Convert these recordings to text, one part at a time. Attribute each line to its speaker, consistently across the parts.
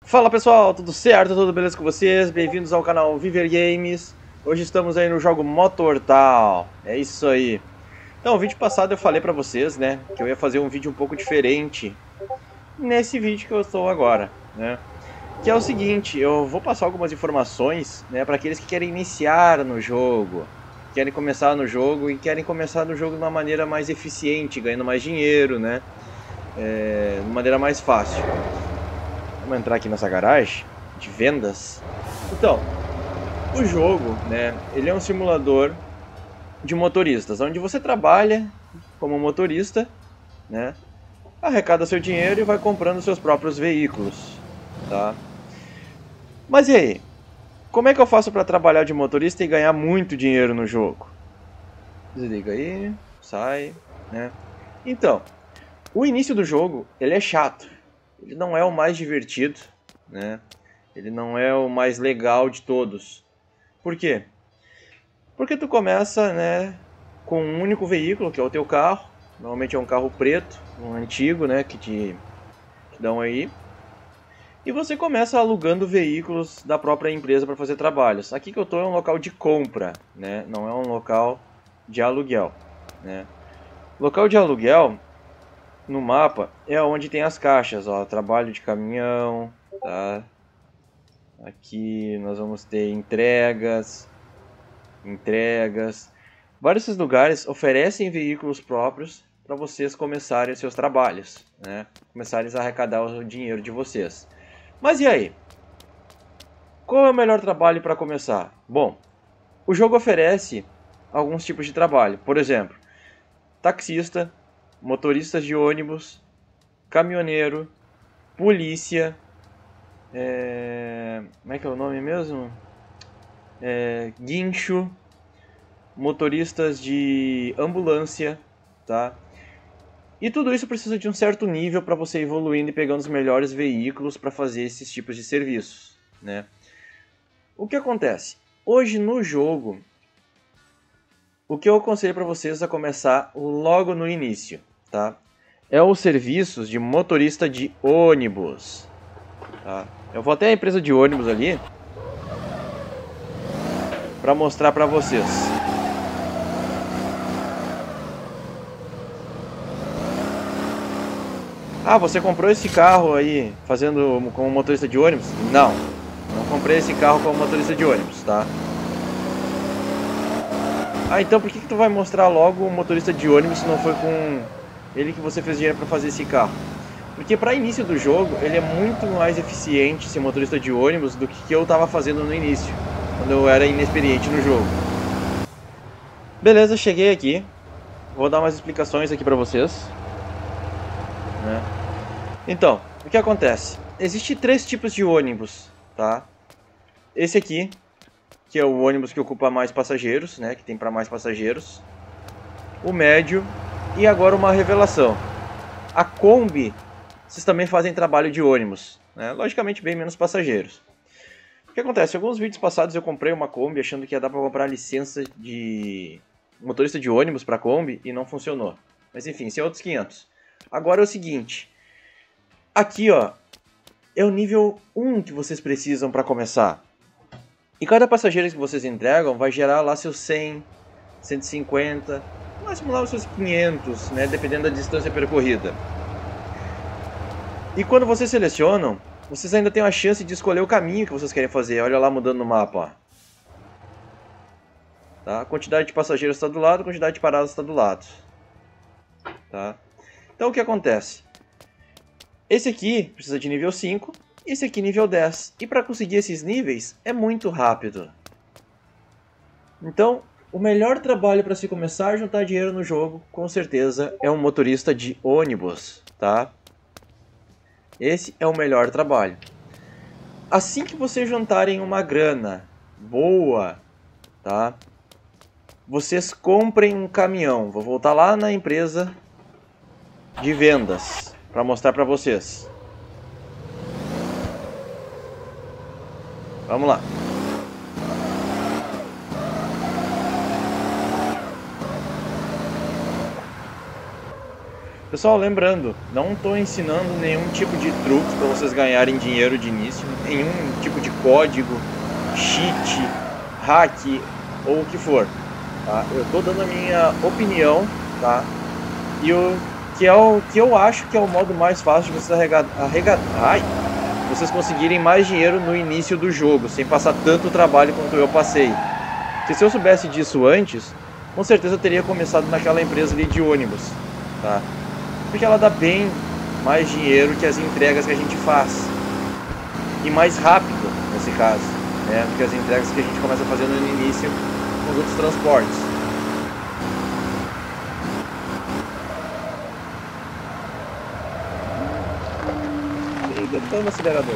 Speaker 1: Fala pessoal, tudo certo? Tudo beleza com vocês? Bem-vindos ao canal Viver Games. Hoje estamos aí no jogo Motortal. É isso aí. Então, no vídeo passado eu falei pra vocês, né, que eu ia fazer um vídeo um pouco diferente nesse vídeo que eu estou agora, né? Que é o seguinte, eu vou passar algumas informações, né, para aqueles que querem iniciar no jogo, querem começar no jogo e querem começar no jogo de uma maneira mais eficiente, ganhando mais dinheiro, né? De uma maneira mais fácil. Vamos entrar aqui nessa garagem de vendas. Então, o jogo, né, ele é um simulador de motoristas, onde você trabalha como motorista, né, arrecada seu dinheiro e vai comprando seus próprios veículos, tá? Mas e aí? Como é que eu faço para trabalhar de motorista e ganhar muito dinheiro no jogo? Desliga aí, sai, né? Então, o início do jogo, ele é chato. Ele não é o mais divertido, né? Ele não é o mais legal de todos. Por quê? Porque tu começa, né, com um único veículo, que é o teu carro. Normalmente é um carro preto, um antigo, né, que dão aí. E você começa alugando veículos da própria empresa para fazer trabalhos. Aqui que eu estou é um local de compra, né? Não é um local de aluguel, né? Local de aluguel no mapa é onde tem as caixas, ó, trabalho de caminhão, tá? Aqui nós vamos ter entregas. Vários desses lugares oferecem veículos próprios para vocês começarem os seus trabalhos, né? Começarem a arrecadar o dinheiro de vocês. Mas e aí? Qual é o melhor trabalho para começar? Bom, o jogo oferece alguns tipos de trabalho. Por exemplo, taxista, motoristas de ônibus, caminhoneiro, polícia, como é que é o nome mesmo? Guincho, motoristas de ambulância, tá? E tudo isso precisa de um certo nível para você ir evoluindo e pegando os melhores veículos para fazer esses tipos de serviços, né? O que acontece? Hoje no jogo, o que eu aconselho para vocês é começar logo no início, tá? É os serviços de motorista de ônibus, tá? Eu vou até a empresa de ônibus ali para mostrar para vocês. Ah, você comprou esse carro aí fazendo como motorista de ônibus? Não, não comprei esse carro como motorista de ônibus, tá? Ah, então por que tu vai mostrar logo o motorista de ônibus se não foi com ele que você fez dinheiro para fazer esse carro? Porque para início do jogo, ele é muito mais eficiente esse motorista de ônibus do que eu estava fazendo no início, quando eu era inexperiente no jogo. Beleza, cheguei aqui. Vou dar umas explicações aqui para vocês, né? Então, o que acontece? Existem 3 tipos de ônibus, tá? Esse aqui, que é o ônibus que ocupa mais passageiros, né? Que tem para mais passageiros. O médio e agora uma revelação. A Kombi, vocês também fazem trabalho de ônibus, né? Logicamente bem menos passageiros. O que acontece? Em alguns vídeos passados eu comprei uma Kombi achando que ia dar para comprar licença de motorista de ônibus para Kombi e não funcionou. Mas enfim, isso é outros 500. Agora é o seguinte. Aqui, ó, é o nível 1 que vocês precisam para começar. E cada passageiro que vocês entregam vai gerar lá seus 100, 150, no máximo lá os seus 500, né, dependendo da distância percorrida. E quando vocês selecionam, vocês ainda têm a chance de escolher o caminho que vocês querem fazer. Olha lá mudando no mapa, ó. Tá? A quantidade de passageiros está do lado, a quantidade de paradas está do lado. Tá? Então o que acontece? Esse aqui precisa de nível 5, esse aqui nível 10. E para conseguir esses níveis é muito rápido. Então, o melhor trabalho para se começar a juntar dinheiro no jogo, com certeza, é um motorista de ônibus, tá? Esse é o melhor trabalho. Assim que vocês juntarem uma grana boa, tá? Vocês comprem um caminhão. Vou voltar lá na empresa de vendas para mostrar para vocês. Vamos lá. Pessoal, lembrando, não estou ensinando nenhum tipo de truque para vocês ganharem dinheiro de início, nenhum tipo de código, cheat, hack ou o que for, tá? Eu estou dando a minha opinião, tá? E o que eu acho que é o modo mais fácil de vocês vocês conseguirem mais dinheiro no início do jogo, sem passar tanto trabalho quanto eu passei. Porque se eu soubesse disso antes, com certeza eu teria começado naquela empresa ali de ônibus, tá? Porque ela dá bem mais dinheiro que as entregas que a gente faz. E mais rápido, nesse caso, né? Do que as entregas que a gente começa fazendo no início com os outros transportes. Liga no acelerador.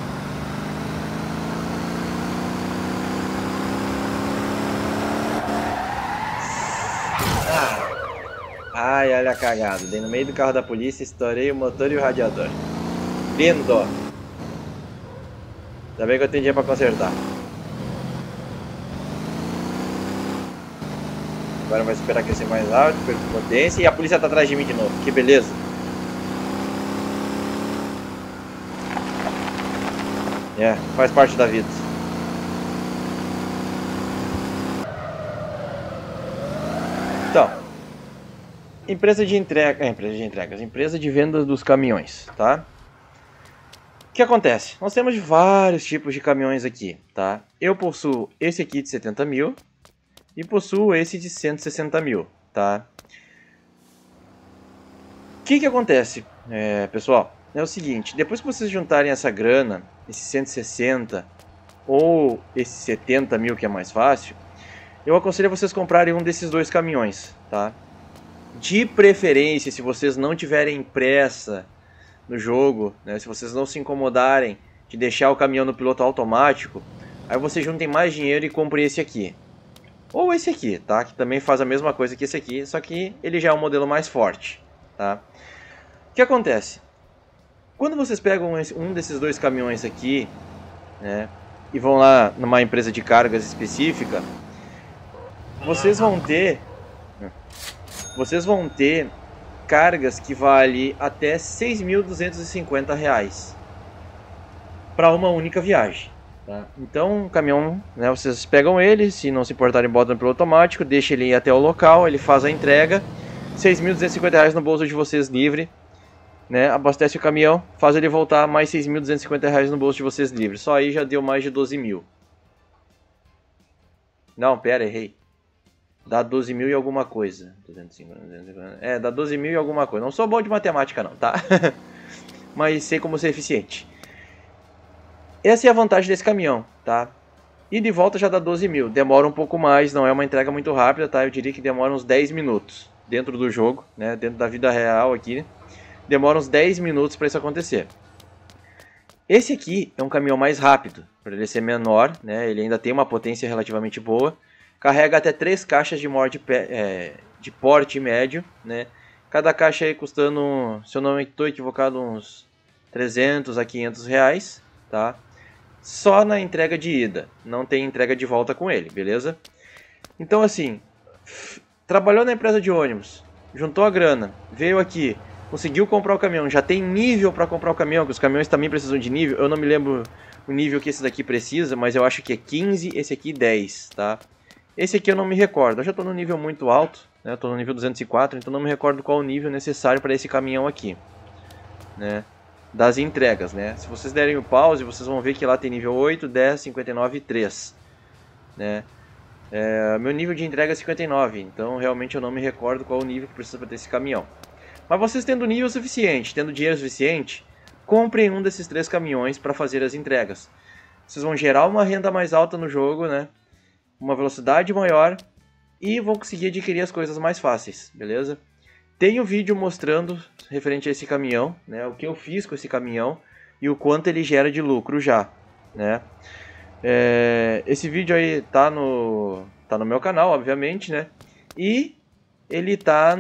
Speaker 1: Ai, olha a cagada. Dei no meio do carro da polícia, estourei o motor e o radiador. Lindo! Ainda bem que eu tenho dinheiro pra consertar. Agora vai esperar crescer mais alto, perco potência e a polícia tá atrás de mim de novo. Que beleza! Faz parte da vida. Então, empresa de entregas, empresa de vendas dos caminhões, tá? O que acontece? Nós temos vários tipos de caminhões aqui, tá? Eu possuo esse aqui de 70 mil e possuo esse de 160 mil, tá? O que acontece, pessoal? É o seguinte, depois que vocês juntarem essa grana, esse 160 ou esse 70 mil que é mais fácil, eu aconselho vocês comprarem um desses dois caminhões, tá? De preferência, se vocês não tiverem pressa no jogo, né, se vocês não se incomodarem de deixar o caminhão no piloto automático, aí vocês juntem mais dinheiro e comprem esse aqui. Ou esse aqui, tá? Que também faz a mesma coisa que esse aqui, só que ele já é um modelo mais forte, tá? O que acontece? Quando vocês pegam um desses dois caminhões aqui, né, e vão lá numa empresa de cargas específica, vocês vão ter cargas que valem até R$ 6.250 para uma única viagem, tá? Então o caminhão, né, vocês pegam ele, se não se importarem, botam pelo automático, deixa ele ir até o local, ele faz a entrega, R$ 6.250 no bolso de vocês livre, né? Abastece o caminhão, faz ele voltar, mais R$ 6.250 no bolso de vocês livre. Só aí já deu mais de 12 mil. Não, pera, errei. Dá 12 mil e alguma coisa. 250. Dá 12 mil e alguma coisa. Não sou bom de matemática não, tá? Mas sei como ser eficiente. Essa é a vantagem desse caminhão, tá? E de volta já dá 12 mil. Demora um pouco mais, não é uma entrega muito rápida, tá? Eu diria que demora uns 10 minutos dentro do jogo, né? Dentro da vida real aqui. Demora uns 10 minutos para isso acontecer. Esse aqui é um caminhão mais rápido, por ele ser menor, né? Ele ainda tem uma potência relativamente boa. Carrega até 3 caixas de porte médio, né? Cada caixa aí custando, se eu não estou equivocado, uns 300 a 500 reais, tá? Só na entrega de ida, não tem entrega de volta com ele, beleza? Então assim, trabalhou na empresa de ônibus, juntou a grana, veio aqui, conseguiu comprar o caminhão, já tem nível para comprar o caminhão, que os caminhões também precisam de nível, eu não me lembro o nível que esse daqui precisa, mas eu acho que é 15, esse aqui 10, tá? Esse aqui eu não me recordo, eu já estou no nível muito alto, né? Estou no nível 204, então não me recordo qual o nível necessário para esse caminhão aqui, né? Das entregas, né? Se vocês derem o pause, vocês vão ver que lá tem nível 8, 10, 59 e 3, né? Meu nível de entrega é 59, então realmente eu não me recordo qual o nível que precisa para ter esse caminhão. Mas vocês tendo nível suficiente, tendo dinheiro suficiente, comprem um desses 3 caminhões para fazer as entregas. Vocês vão gerar uma renda mais alta no jogo, né? Uma velocidade maior e vão conseguir adquirir as coisas mais fáceis, beleza? Tem um vídeo mostrando referente a esse caminhão, né? O que eu fiz com esse caminhão e o quanto ele gera de lucro já, né? Esse vídeo aí tá no meu canal, obviamente, né? E ele tá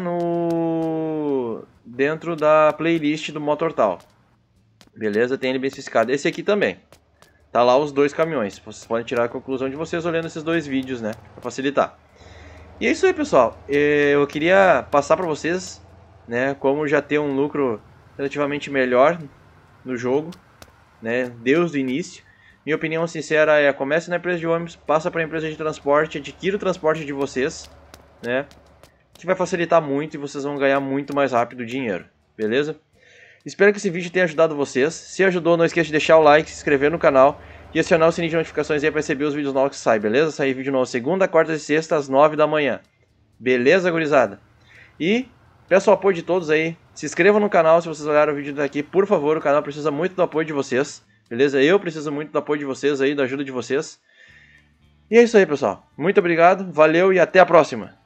Speaker 1: dentro da playlist do Motortal, beleza? Tem ele bem especificado. Esse aqui também. Tá lá os 2 caminhões. Vocês podem tirar a conclusão de vocês olhando esses 2 vídeos, né? Pra facilitar. E é isso aí, pessoal. Eu queria passar pra vocês né, como já ter um lucro relativamente melhor no jogo, né, desde o início. Minha opinião sincera é: comece na empresa de ônibus, passa para a empresa de transporte, adquira o transporte de vocês, né, que vai facilitar muito e vocês vão ganhar muito mais rápido o dinheiro, beleza? Espero que esse vídeo tenha ajudado vocês. Se ajudou, não esqueça de deixar o like, se inscrever no canal e acionar o sininho de notificações aí para receber os vídeos novos que saem, beleza? Sai vídeo novo segunda, quarta e sexta às 9 da manhã. Beleza, gurizada? E peço o apoio de todos aí. Se inscrevam no canal se vocês olharam o vídeo daqui, por favor. O canal precisa muito do apoio de vocês, beleza? Eu preciso muito do apoio de vocês aí, da ajuda de vocês. E é isso aí, pessoal. Muito obrigado, valeu e até a próxima.